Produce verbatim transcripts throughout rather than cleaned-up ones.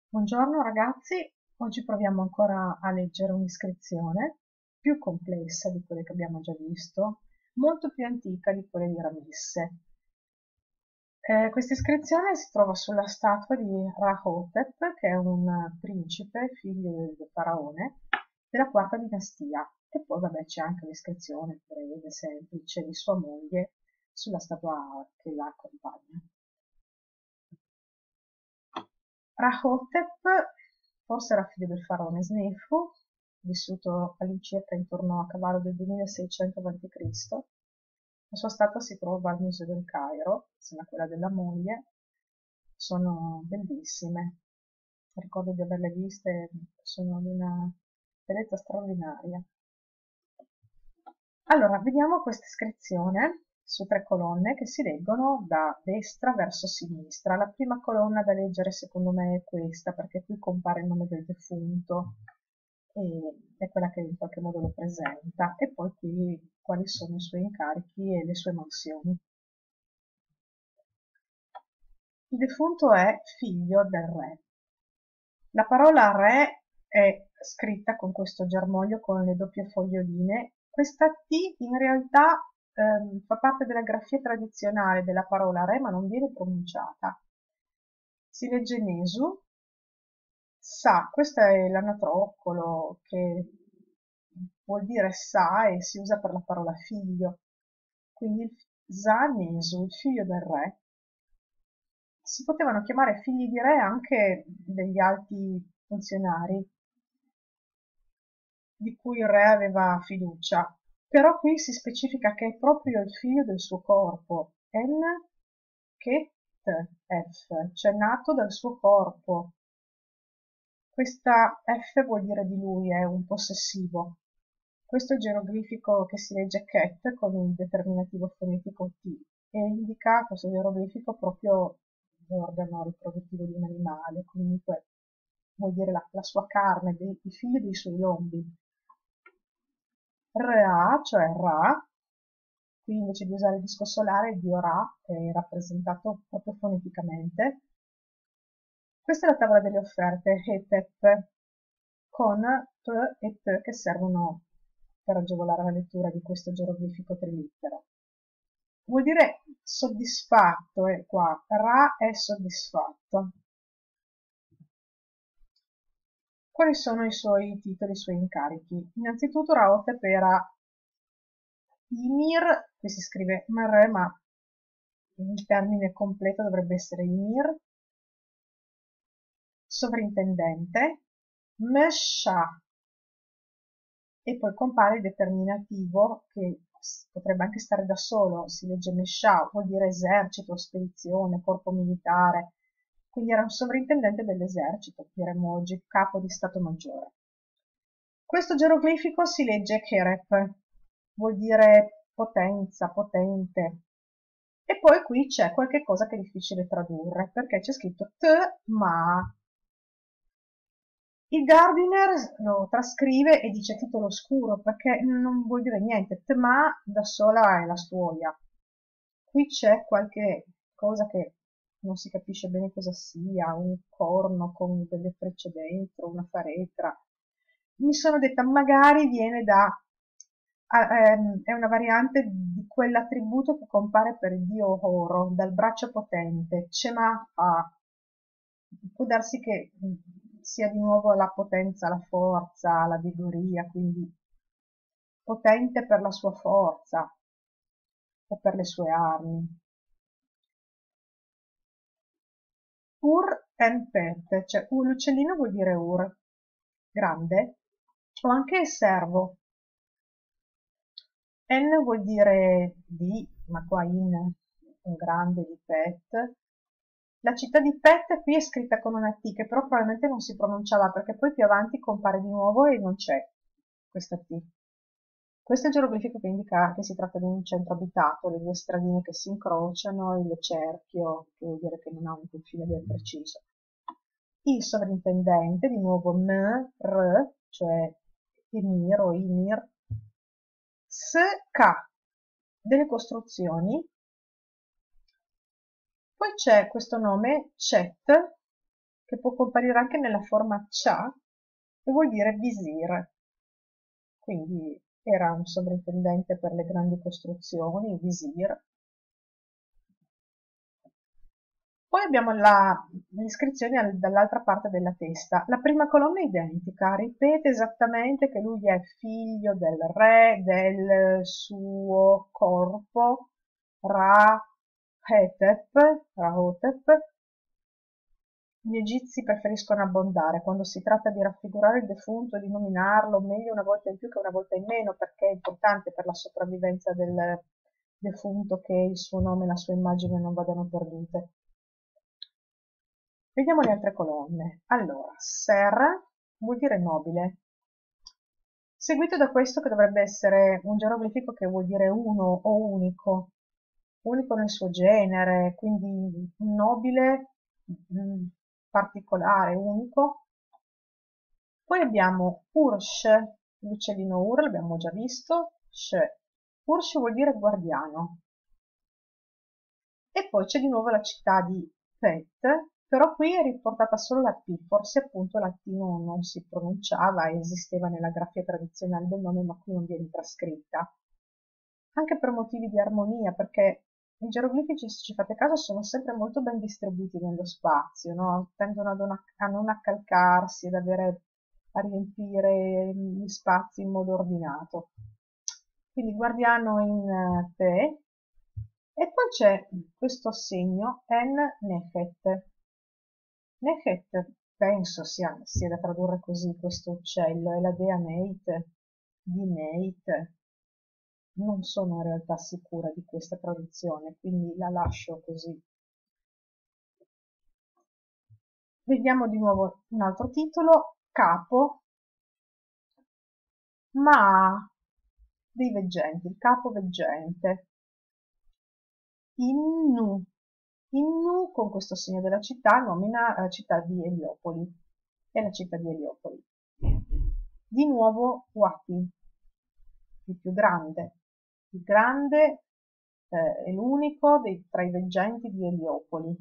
Buongiorno ragazzi, oggi proviamo ancora a leggere un'iscrizione più complessa di quelle che abbiamo già visto, molto più antica di quelle di Ramesse. Eh, questa iscrizione si trova sulla statua di Rahotep, che è un principe, figlio del faraone, della quarta dinastia. E poi vabbè c'è anche l'iscrizione breve, semplice, di sua moglie sulla statua che la accompagna. Rahotep forse era figlio del faraone Snefu, vissuto all'incirca intorno a cavallo del duemilaseicento avanti Cristo. La sua statua si trova al Museo del Cairo, insieme a quella della moglie. Sono bellissime, ricordo di averle viste, sono di una bellezza straordinaria. Allora, vediamo questa iscrizione su tre colonne che si leggono da destra verso sinistra. La prima colonna da leggere secondo me è questa, perché qui compare il nome del defunto e è quella che in qualche modo lo presenta, e poi qui quali sono i suoi incarichi e le sue mansioni. Il defunto è figlio del re. La parola re è scritta con questo germoglio con le doppie foglioline. Questa T in realtà ehm, fa parte della grafia tradizionale della parola re, ma non viene pronunciata. Si legge Nesu. Sa, questo è l'anatroccolo che vuol dire sa e si usa per la parola figlio. Quindi il Sa Nesu, il figlio del re. Si potevano chiamare figli di re anche degli alti funzionari di cui il re aveva fiducia, però qui si specifica che è proprio il figlio del suo corpo, en ket f, cioè nato dal suo corpo. Questa F vuol dire di lui, è un possessivo. Questo è il geroglifico che si legge ket con il determinativo fonetico T e indica questo geroglifico proprio l'organo riproduttivo di un animale, comunque vuol dire la, la sua carne, dei, i figli dei suoi lombi. Ra, cioè Ra, qui invece di usare il disco solare il dio Ra è rappresentato proprio foneticamente. Questa è la tavola delle offerte, Hetep, con P e T che servono per agevolare la lettura di questo geroglifico trilittero. Vuol dire soddisfatto, è qua, Ra è soddisfatto. Quali sono i suoi titoli, i suoi incarichi? Innanzitutto Rahotep era Ymir, qui si scrive Mr, ma il termine completo dovrebbe essere Ymir, sovrintendente, Mesha, e poi compare il determinativo che potrebbe anche stare da solo, si legge Mesha, vuol dire esercito, spedizione, corpo militare, quindi era un sovrintendente dell'esercito, diremmo oggi capo di Stato Maggiore. Questo geroglifico si legge Kerep, vuol dire potenza, potente. E poi qui c'è qualche cosa che è difficile tradurre, perché c'è scritto T-ma. Il Gardiner lo trascrive e dice titolo oscuro, perché non vuol dire niente. T-ma da sola è la stuoia. Qui c'è qualche cosa che non si capisce bene cosa sia, un corno con delle frecce dentro, una faretra. Mi sono detta magari viene da ehm, è una variante di quell'attributo che compare per il dio Horo, dal braccio potente, Chema-fa. Può darsi che sia di nuovo la potenza, la forza, la vigoria, quindi potente per la sua forza o per le sue armi. Ur en pet, cioè l'uccellino vuol dire ur, grande, o anche servo. En vuol dire di, ma qua in un grande di Pet. La città di Pet qui è scritta con una T che però probabilmente non si pronunciava perché poi più avanti compare di nuovo e non c'è questa T. Questo è il geroglifico che indica che si tratta di un centro abitato, le due stradine che si incrociano, il cerchio, che vuol dire che non ha un confine ben preciso. Il sovrintendente, di nuovo M, R, cioè Emir o Imir, S K, delle costruzioni. Poi c'è questo nome Chet, che può comparire anche nella forma Cha, e vuol dire visir. Quindi era un sovrintendente per le grandi costruzioni, il visir. Poi abbiamo l'iscrizione dall'altra parte della testa. La prima colonna è identica, ripete esattamente che lui è figlio del re del suo corpo, Ra-Hetep, Rahotep. Gli egizi preferiscono abbondare quando si tratta di raffigurare il defunto e di nominarlo meglio una volta in più che una volta in meno, perché è importante per la sopravvivenza del defunto che il suo nome e la sua immagine non vadano perdute. Vediamo le altre colonne. Allora, Ser vuol dire nobile, seguito da questo che dovrebbe essere un geroglifico che vuol dire uno o unico, unico nel suo genere, quindi un nobile mh, particolare, unico. Poi abbiamo Ursh, l'uccellino Ur, l'abbiamo già visto, Sh. Ursh vuol dire guardiano. E poi c'è di nuovo la città di Pet, però qui è riportata solo la P, forse appunto il latino non si pronunciava, esisteva nella grafia tradizionale del nome, ma qui non viene trascritta. Anche per motivi di armonia, perché i geroglifici, se ci fate caso, sono sempre molto ben distribuiti nello spazio, no? Tendono ad una, a non accalcarsi, ad avere, a riempire gli spazi in modo ordinato. Quindi guardiano in Pe, e poi c'è questo segno En-Nechet. Nechet penso sia, sia da tradurre così, questo uccello, è la dea Neit, di Neit. Non sono in realtà sicura di questa traduzione, quindi la lascio così. Vediamo di nuovo un altro titolo, Capo, ma dei veggenti, il capo veggente. Innu. Innu, con questo segno della città, nomina la città di Eliopoli. È la città di Eliopoli. Di nuovo Wati, il più grande. Il grande eh, è l'unico tra i veggenti di Eliopoli.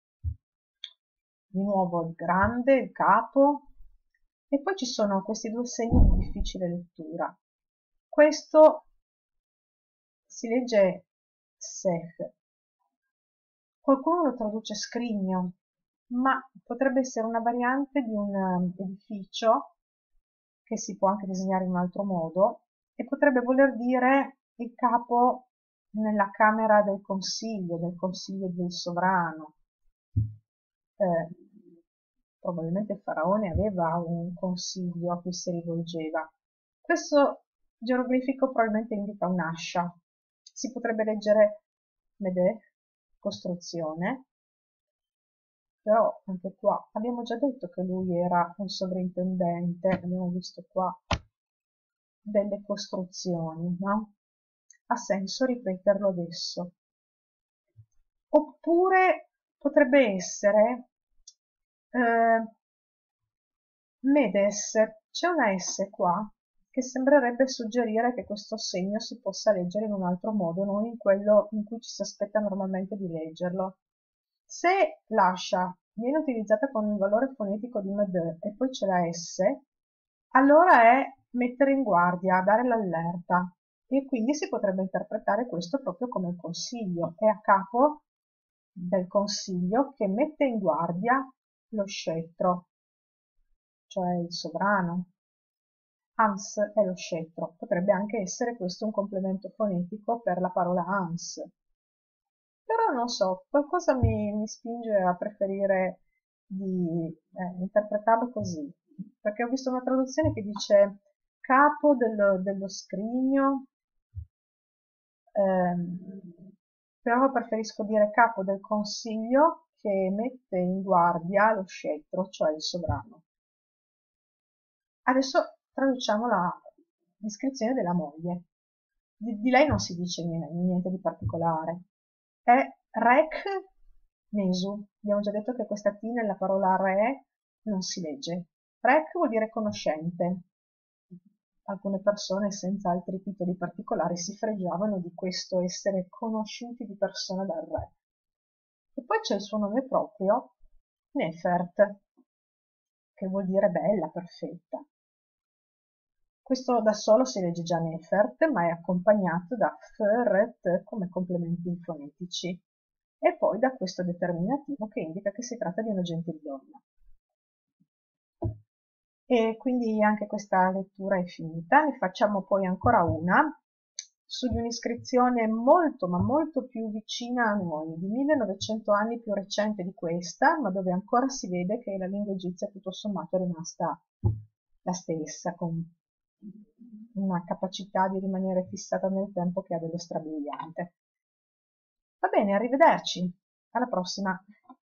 Di nuovo il grande, il capo. E poi ci sono questi due segni di difficile lettura. Questo si legge Seh. Qualcuno lo traduce scrigno, ma potrebbe essere una variante di un um, edificio che si può anche disegnare in un altro modo e potrebbe voler dire il capo nella camera del consiglio, del consiglio del sovrano. Eh, probabilmente il faraone aveva un consiglio a cui si rivolgeva. Questo geroglifico probabilmente indica un'ascia. Si potrebbe leggere Medeh, costruzione, però anche qua abbiamo già detto che lui era un sovrintendente, abbiamo visto qua delle costruzioni, no? Ha senso ripeterlo adesso. Oppure potrebbe essere eh, Medes, c'è una S qua che sembrerebbe suggerire che questo segno si possa leggere in un altro modo, non in quello in cui ci si aspetta normalmente di leggerlo. Se l'ascia viene utilizzata con il valore fonetico di Med e poi c'è la S, allora è mettere in guardia, dare l'allerta, e quindi si potrebbe interpretare questo proprio come il consiglio. È a capo del consiglio che mette in guardia lo scettro, cioè il sovrano. Ans è lo scettro, potrebbe anche essere questo un complemento fonetico per la parola ans. Però non so, qualcosa mi, mi spinge a preferire di eh, interpretarlo così, perché ho visto una traduzione che dice capo dello, dello scrigno, ehm, però preferisco dire capo del consiglio che mette in guardia lo scettro, cioè il sovrano. Adesso traduciamo la descrizione della moglie. Di, di lei non si dice niente, niente di particolare. È Rec Nesu. Abbiamo già detto che questa T nella parola re non si legge. Rec vuol dire conoscente. Alcune persone senza altri titoli particolari si fregiavano di questo essere conosciuti di persona dal re. E poi c'è il suo nome proprio, Nefert. che vuol dire bella, perfetta. Questo da solo si legge già Nefert, ma è accompagnato da F, R, T come complementi fonetici e poi da questo determinativo che indica che si tratta di una gentildonna. E quindi anche questa lettura è finita. Ne facciamo poi ancora una su di un'iscrizione molto ma molto più vicina a noi, di millenovecento anni più recente di questa, ma dove ancora si vede che la lingua egizia tutto sommato è rimasta la stessa, con una capacità di rimanere fissata nel tempo che ha dello strabiliante. Va bene, arrivederci, alla prossima!